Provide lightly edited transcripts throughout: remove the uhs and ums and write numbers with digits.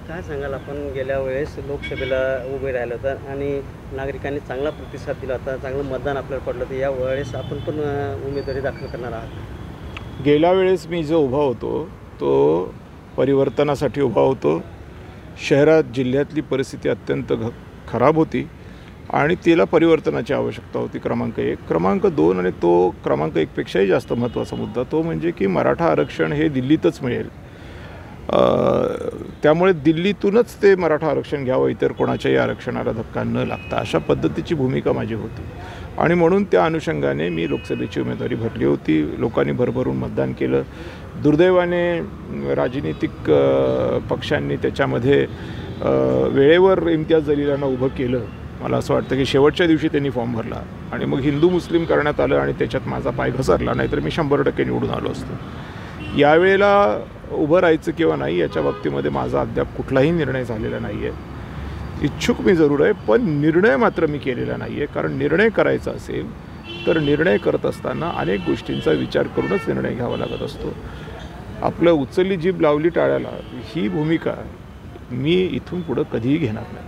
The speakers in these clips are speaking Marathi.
काय सांगाल आपण गेल्या वेळेस लोकसभेला उभे राहिलो होतं आणि नागरिकांनी चांगला प्रतिसाद दिला होता, चांगलं मतदान आपल्याला पडलं होतं. या वेळेस आपण पण उमेदवारी दाखल करणार आहात? गेल्या वेळेस मी जो उभा होतो तो परिवर्तनासाठी उभा होतो. शहरात जिल्ह्यातली परिस्थिती अत्यंत खराब होती आणि तिला परिवर्तनाची आवश्यकता होती. क्रमांक 1. क्रमांक 2 आणि तो क्रमांक 1 पेक्षाही जास्त महत्त्वाचा मुद्दा तो म्हणजे की मराठा आरक्षण हे दिल्लीतच मिळेल. त्यामुळे दिल्लीतूनच ते मराठा आरक्षण घ्यावं, इतर कोणाच्याही आरक्षणाला धक्का न लागता, अशा पद्धतीची भूमिका माझी होती. आणि म्हणून त्या अनुषंगाने मी लोकसभेची उमेदवारी भरली होती. लोकांनी भरभरून मतदान केलं. दुर्दैवाने राजनीतिक पक्षांनी त्याच्यामध्ये वेळेवर इम्तियाज जलीलांना उभं केलं. मला असं वाटतं की शेवटच्या दिवशी त्यांनी फॉर्म भरला आणि मग हिंदू मुस्लिम करण्यात आलं आणि त्याच्यात माझा पाय घसरला, नाहीतर मी 100% निवडून आलो असतो. यावेळेला उभं राहायचं किंवा नाही याच्या बाबतीमध्ये माझा अद्याप कुठलाही निर्णय झालेला नाही आहे. इच्छुक मी जरूर आहे, पण निर्णय मात्र मी केलेला नाही आहे. कारण निर्णय करायचा असेल तर निर्णय करत असताना अनेक गोष्टींचा विचार करूनच निर्णय घ्यावा लागत असतो. आपलं उचलली जीभ लावली टाळ्याला ही भूमिका मी इथून पुढं कधीही घेणार नाही.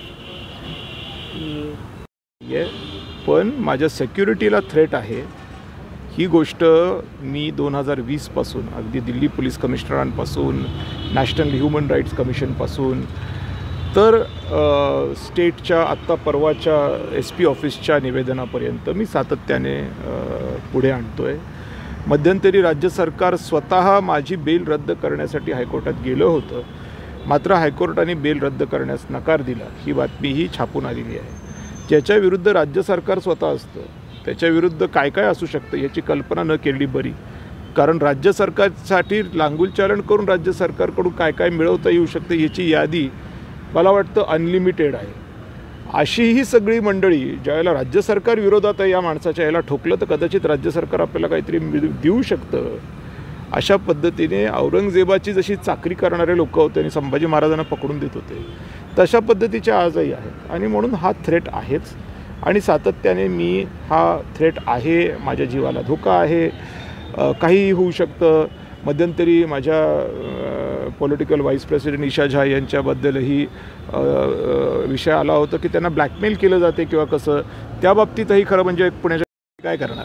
पण माझ्या सिक्युरिटीला थ्रेट आहे ही गोष्ट मी 2020 पासून अगदी दिल्ली पोलीस कमिशनरांपासून, नॅशनल ह्युमन राईट्स कमिशनपासून तर स्टेटच्या आत्ता परवाच्या SP ऑफिसच्या निवेदनापर्यंत मी सातत्याने पुढे आणतो आहे. मध्यंतरी राज्य सरकार स्वतः माझी बेल रद्द करण्यासाठी हायकोर्टात गेलं होतं, मात्र हायकोर्टाने बेल रद्द करण्यास नकार दिला. ही बातमीही छापून आलेली आहे. ज्याच्या विरुद्ध राज्य सरकार स्वतः असतं त्याच्याविरुद्ध काय काय असू शकतं याची कल्पना न केली बरी. कारण राज्य सरकारसाठी लांगुलचालन करून राज्य सरकारकडून काय काय मिळवता येऊ शकतं याची यादी मला वाटतं अनलिमिटेड आहे. अशी ही सगळी मंडळी ज्यावेळेला राज्य सरकार विरोधात या माणसाच्या याला ठोकलं तर कदाचित राज्य सरकार आपल्याला काहीतरी देऊ शकतं. अशा पद्धतीने औरंगजेबाची जशी चाकरी करणारे लोक होते आणि संभाजी महाराजांना पकडून देत होते तशा पद्धतीच्या आजही आहेत. आणि म्हणून हा थ्रेट आहेच आणि सातत्याने मी हा थ्रेट आहे, माझ्या जीवाला धोका आहे, काहीही होऊ शकतं. मध्यंतरी माझ्या पॉलिटिकल व्हाईस प्रेसिडेंट ईशा झा यांच्याबद्दलही विषय आला होता की त्यांना ब्लॅकमेल केलं जाते किंवा कसं. त्या बाबतीतही खरं म्हणजे पुण्याच्या काय करणार.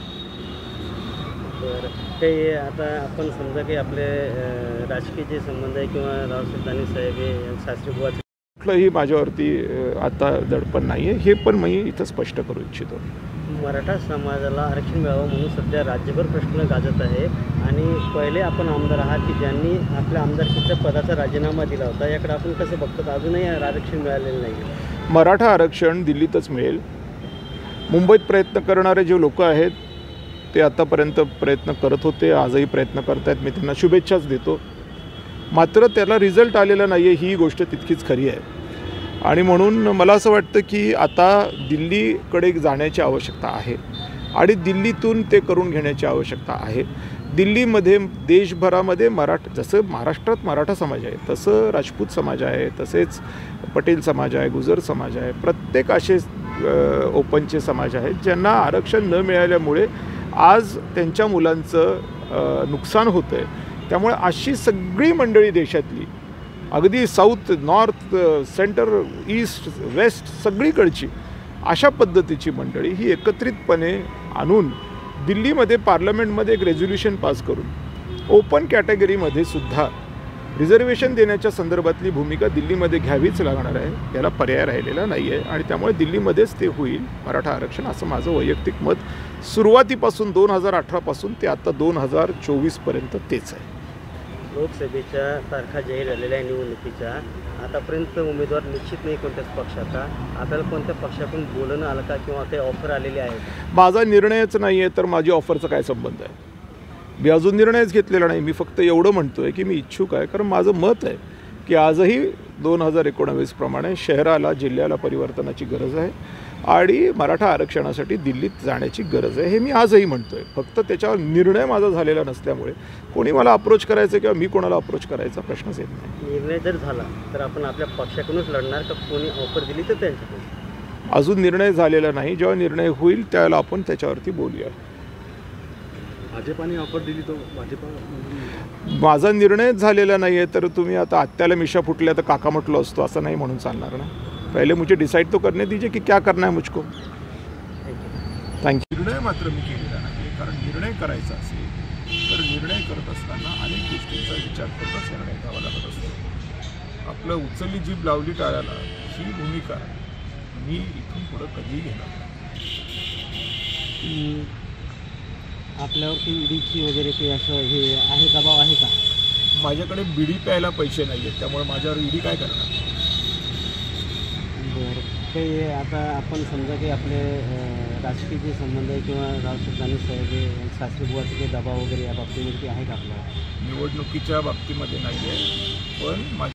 काही आता आपण समजा की आपले राजकीय जे संबंध आहे किंवा रावसाहेब दानवे साहेब हे शास्त्री बुवाचे कुठलंही माझ्यावरती आता दडपण नाही आहे, हे पण मी इथं स्पष्ट करू इच्छितो. मराठा समाजाला आरक्षण मिळावं म्हणून सध्या राज्यभर प्रश्न गाजत आहे आणि पहिले आपण आमदार आहात की ज्यांनी आपल्या आमदारकीच्या पदाचा राजीनामा दिला होता. याकडे आपण कसं बघतात? अजूनही आरक्षण मिळालेलं नाही. मराठा आरक्षण दिल्लीतच मिळेल. मुंबईत प्रयत्न करणारे जे लोक आहेत ते आतापर्यंत प्रयत्न करत होते, आजही प्रयत्न करत आहेत. मी त्यांना शुभेच्छाच देतो. मात्र त्याला रिझल्ट आलेला नाही आहे ही गोष्ट तितकीच खरी आहे. आणि म्हणून मला असं वाटतं की आता दिल्लीकडे जाण्याची आवश्यकता आहे आणि दिल्लीतून ते करून घेण्याची आवश्यकता आहे. दिल्लीमध्ये देशभरामध्ये जसं महाराष्ट्रात मराठा समाज आहे तसं राजपूत समाज आहे, तसेच पटेल समाज आहे, गुजर समाज आहे. प्रत्येक असे ओपनचे समाज आहेत ज्यांना आरक्षण न मिळाल्यामुळे आज त्यांच्या मुलांचं नुकसान होतं आहे. त्यामुळे अशी सगळी मंडळी देशातली अगदी south, north, centre, east, west सगळीकडची अशा पद्धतीची मंडळी ही एकत्रितपणे आणून दिल्लीमध्ये पार्लमेंटमध्ये एक रेझोल्युशन पास करून ओपन कॅटेगरीमध्ये सुद्धा रिझर्वेशन देण्याच्या संदर्भातली भूमिका दिल्लीमध्ये घ्यावीच लागणार आहे. याला पर्याय राहिलेला नाही आहे आणि त्यामुळे दिल्लीमध्येच ते होईल मराठा आरक्षण, असं माझं वैयक्तिक मत सुरुवातीपासून 2018 पासून ते आता 2024 पर्यंत तेच आहे. लोकसभेच्या तारखा जाहीर झालेल्या निवडणुकीच्या आतापर्यंत उमेदवार निश्चित नाही कोणत्याच पक्षाचा. आपल्याला कोणत्या पक्षाकडून बोलणं आलं का किंवा काही ऑफर आलेली आहे? माझा निर्णयच नाही आहे तर माझी ऑफरचा काय संबंध आहे? मी अजून निर्णयच घेतलेला नाही. मी फक्त एवढं म्हणतो आहे की मी इच्छुक आहे. कारण माझं मत आहे की आजही 2019 प्रमाणे शहराला, जिल्ह्याला परिवर्तनाची गरज आहे आणि मराठा आरक्षणासाठी दिल्लीत जाण्याची गरज आहे, हे मी आजही म्हणतो आहे. फक्त त्याच्यावर निर्णय माझा झालेला नसल्यामुळे कोणी मला अप्रोच करायचं किंवा मी कोणाला अप्रोच करायचा प्रश्नच येत नाही. निर्णय जर झाला तर आपण आपल्या पक्षाकडूनच लढणार का कोणी ऑफर दिली तर त्यांच्याकडून? अजून निर्णय झालेला नाही. जेव्हा निर्णय होईल त्यावेळेला आपण त्याच्यावरती बोलूया. भाजपाने ऑफर दिली तो भाजपा माझा निर्णयच झालेला नाही आहे, तर तुम्ही आता आत्याला मिशा फुटल्या तर काका म्हटलं असतो असं नाही म्हणून चालणार ना. पहिले मुझे डिसाईड तो करने दीजिए की क्या करना है मुझको. थँक्यू. निर्णय मात्र मी केलेला नाही, कारण निर्णय करायचा असेल तर निर्णय करत असताना अनेक गोष्टींचा विचार करताच निर्णय घ्यावा लागत असतो. आपलं उचलली जीभ लावली टाळायला ही भूमिका मी इथून पुढं कधीही घेणार नाही. आपल्यावरती ईडीची वगैरे काही असं हे आहे, दबाव आहे का? माझ्याकडे बिडी प्यायला पैसे नाही आहेत, त्यामुळे माझ्यावर ईडी काय करणार. बरं, काही आता आपण समजा की आपले राजकीय जे संबंध आहे किंवा रावसाहेब दानवे साहेब शास्त्री बुवाचे काही दबाव वगैरे या बाबतीमध्ये काही आहे का आपल्याला? निवडणुकीच्या बाबतीमध्ये नाही आहे, पण